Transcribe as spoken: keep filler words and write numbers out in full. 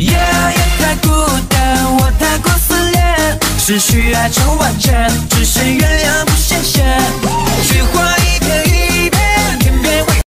Yeah， 也太孤单，我太过撕裂，失去爱成完整，只剩原谅。